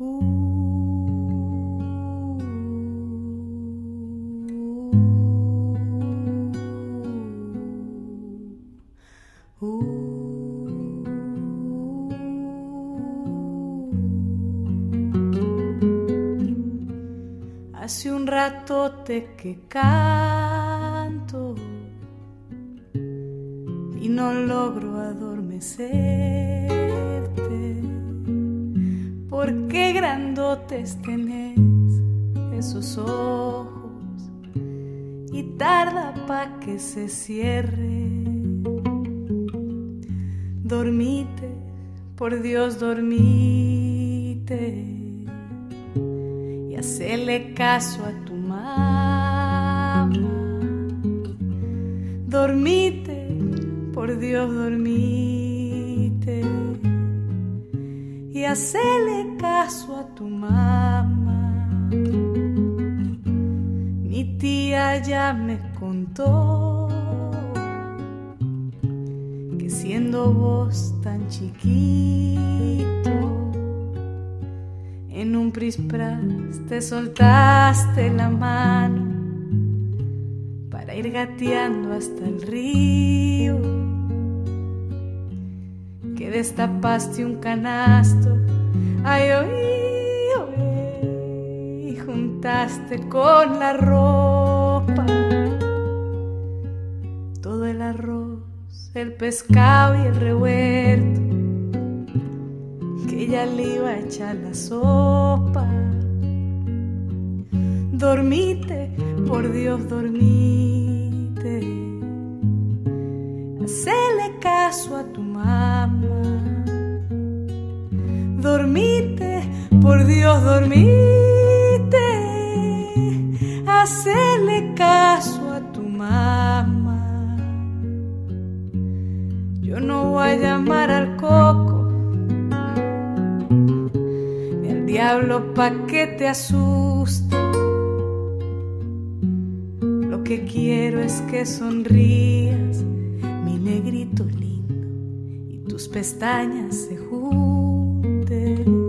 Hace un ratote que canto y no logro adormecerte. ¿Por qué grandotes tenés esos ojos y tarda pa' que se cierre? Dormite, por Dios, dormite. Hacele caso a tu mamá. Dormite, por Dios, dormite. Y hacele caso a tu mamá. Mi tía ya me contó que siendo vos tan chiquito, en un prispras te soltaste la mano para ir gateando hasta el río, que destapaste un canasto, ay, oí, oí, y juntaste con la ropa todo el arroz, el pescado y el revuelto, que ella le iba a echar la sopa. Dormite, por Dios, dormite. Hacele caso a tu mamá. Dormite, por Dios, dormite. Hacele caso a tu mamá. Yo no voy a llamar al coco ni al diablo pa' que te asuste. Lo que quiero es que sonrías, mi negrito lindo, y tus pestañas se junten.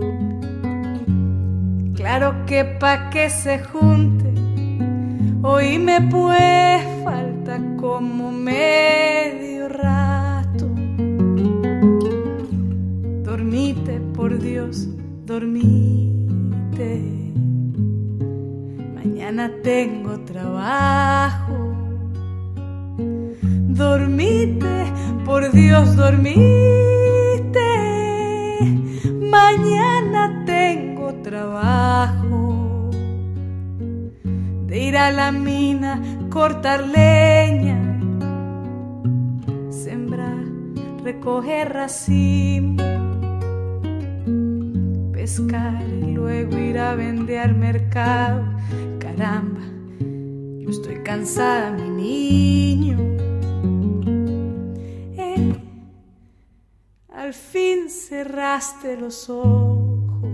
Claro que pa' que se junten, hoy me pues falta como medio rato. Dormite, por Dios, dormite. Mañana tengo trabajo. Dormite, por Dios, dormite. Mañana tengo trabajo. De ir a la mina, cortar leña, sembrar, recoger racimo, pescar y luego ir a vender al mercado. Caramba, yo estoy cansada, mi niño. Al fin cerraste los ojos.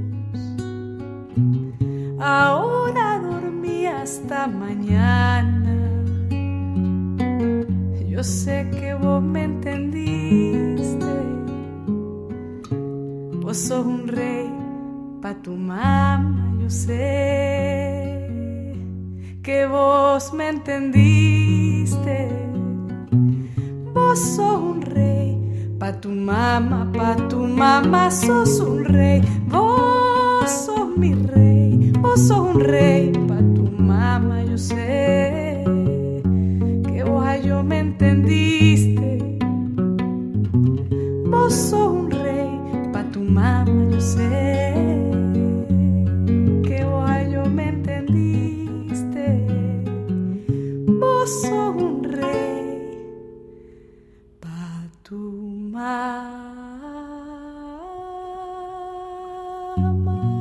Ahora dormí hasta mañana. Yo sé que vos me entendiste. Vos sos un rey pa' tu mamá, yo sé que vos me entendiste. Vos sos un rey pa' tu mamá sos un rey. Vos sos mi rey, vos sos un rey pa' tu mamá, yo sé que vos a yo me entendiste. Vos sos un rey pa' tu mamá, yo sé que vos a yo me entendiste. Vos sos un rey pa' tu mamá.